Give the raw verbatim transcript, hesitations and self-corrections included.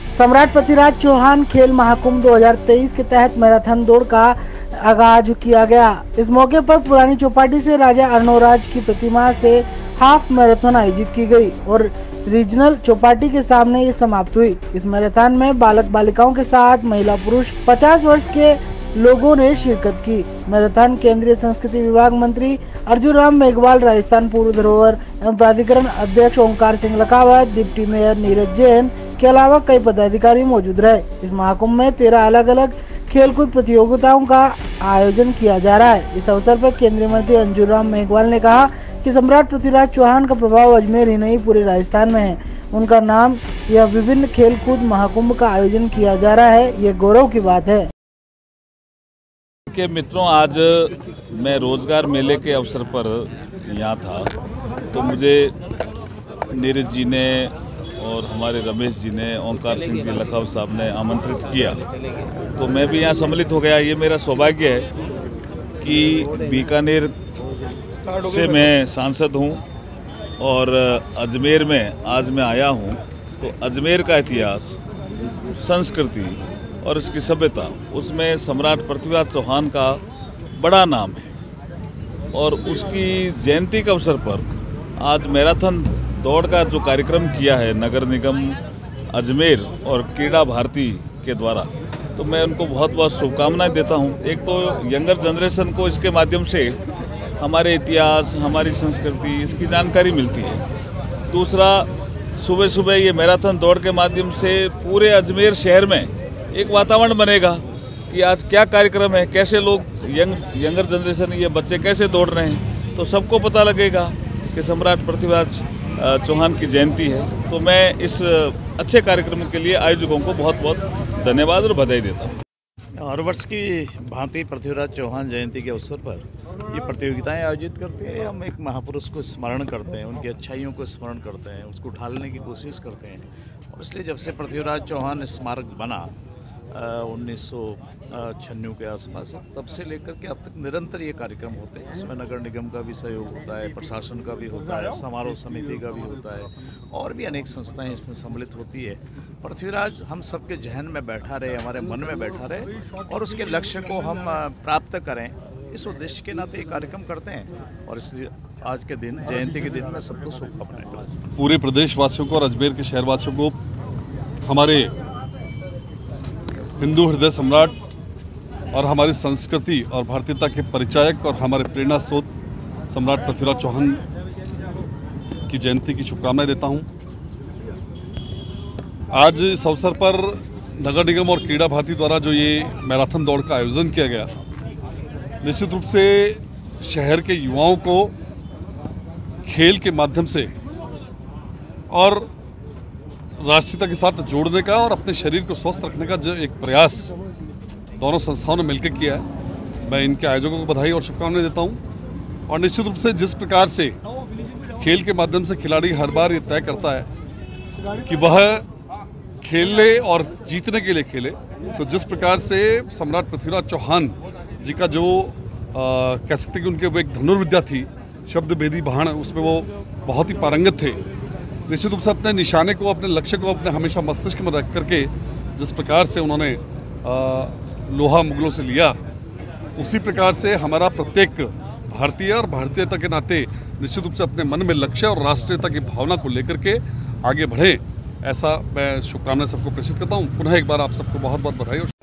सम्राट पृथ्वीराज चौहान खेल महाकुंभ दो हज़ार तेईस के तहत मैराथन दौड़ का आगाज किया गया। इस मौके पर पुरानी चौपाटी से राजा अर्णोराज की प्रतिमा से हाफ मैराथन आयोजित की गई और रीजनल चौपाटी के सामने ये समाप्त हुई। इस मैराथन में बालक बालिकाओं के साथ महिला पुरुष पचास वर्ष के लोगों ने शिरकत की। मैराथन केंद्रीय संस्कृति विभाग मंत्री अर्जुन राम मेघवाल, राजस्थान पूर्व धरोहर एवं प्राधिकरण अध्यक्ष ओंकार सिंह लखावत, डिप्टी मेयर नीरज जैन के अलावा कई पदाधिकारी मौजूद रहे। इस महाकुंभ में तेरह अलग अलग खेलकूद प्रतियोगिताओं का आयोजन किया जा रहा है। इस अवसर पर केंद्रीय मंत्री अर्जुन राम मेघवाल ने कहा कि सम्राट पृथ्वीराज चौहान का प्रभाव अजमेर ही नहीं पूरे राजस्थान में है। उनका नाम यह विभिन्न खेलकूद महाकुंभ का आयोजन किया जा रहा है, ये गौरव की बात है। के मित्रों, आज मैं रोजगार मेले के अवसर पर यहाँ था तो मुझे नीरज जी ने और हमारे रमेश जी ने, ओंकार सिंह जी लखावत साहब ने आमंत्रित किया तो मैं भी यहाँ सम्मिलित हो गया। ये मेरा सौभाग्य है कि बीकानेर से मैं सांसद हूँ और अजमेर में आज मैं आया हूँ तो अजमेर का इतिहास, संस्कृति और इसकी सभ्यता, उसमें सम्राट पृथ्वीराज चौहान का बड़ा नाम है और उसकी जयंती के अवसर पर आज मैराथन दौड़ का जो कार्यक्रम किया है नगर निगम अजमेर और क्रीड़ा भारती के द्वारा, तो मैं उनको बहुत बहुत शुभकामनाएं देता हूं। एक तो यंगर जनरेशन को इसके माध्यम से हमारे इतिहास, हमारी संस्कृति, इसकी जानकारी मिलती है। दूसरा, सुबह सुबह ये मैराथन दौड़ के माध्यम से पूरे अजमेर शहर में एक वातावरण बनेगा कि आज क्या कार्यक्रम है, कैसे लोग यंग यंगर जनरेशन, ये बच्चे कैसे दौड़ रहे हैं, तो सबको पता लगेगा कि सम्राट पृथ्वीराज चौहान की जयंती है। तो मैं इस अच्छे कार्यक्रम के लिए आयोजकों को बहुत बहुत धन्यवाद और बधाई देता हूँ। हर वर्ष की भांति पृथ्वीराज चौहान जयंती के अवसर पर ये प्रतियोगिताएं आयोजित करते हैं। हम एक महापुरुष को स्मरण करते हैं, उनकी अच्छाइयों को स्मरण करते हैं, उसको ढालने की कोशिश करते हैं। और इसलिए जब से पृथ्वीराज चौहान स्मारक बना उन्नीस सौ छियानवे के आसपास, तब से लेकर के अब तक निरंतर ये कार्यक्रम होते हैं। इसमें नगर निगम का भी सहयोग होता है, प्रशासन का भी होता है, समारोह समिति का भी होता है और भी अनेक संस्थाएं इसमें सम्मिलित होती है। पृथ्वीराज हम सबके जहन में बैठा रहे, हमारे मन में बैठा रहे और उसके लक्ष्य को हम प्राप्त करें, इस उद्देश्य के नाते ये कार्यक्रम करते हैं। और इसलिए आज के दिन, जयंती के दिन, मैं सबको शुभकामनाएं करता हूं। पूरे प्रदेशवासियों को और अजमेर के शहरवासियों को हमारे हिंदू हृदय सम्राट और हमारी संस्कृति और भारतीयता के परिचायक और हमारे प्रेरणा स्रोत सम्राट पृथ्वीराज चौहान की जयंती की शुभकामनाएं देता हूं। आज इस अवसर पर नगर निगम और क्रीड़ा भारती द्वारा जो ये मैराथन दौड़ का आयोजन किया गया, निश्चित रूप से शहर के युवाओं को खेल के माध्यम से और राष्ट्रीयता के साथ जोड़ने का और अपने शरीर को स्वस्थ रखने का जो एक प्रयास दोनों संस्थाओं ने मिलकर किया है, मैं इनके आयोजकों को बधाई और शुभकामनाएं देता हूं। और निश्चित रूप से जिस प्रकार से खेल के माध्यम से खिलाड़ी हर बार ये तय करता है कि वह खेलने और जीतने के लिए खेले, तो जिस प्रकार से सम्राट पृथ्वीराज चौहान जी का जो आ, कह सकते हैं कि उनके वो एक धनुर्विद्या थी, शब्द भेदी बाण, उसमें वो बहुत ही पारंगत थे। निश्चित रूप से अपने निशाने को, अपने लक्ष्य को अपने हमेशा मस्तिष्क में रख करके जिस प्रकार से उन्होंने लोहा मुगलों से लिया, उसी प्रकार से हमारा प्रत्येक भारतीय और भारतीयता के नाते निश्चित रूप से अपने मन में लक्ष्य और राष्ट्रीयता की भावना को लेकर के आगे बढ़े, ऐसा मैं शुभकामनाएं सबको प्रेषित करता हूँ। पुनः एक बार आप सबको बहुत बहुत बधाई।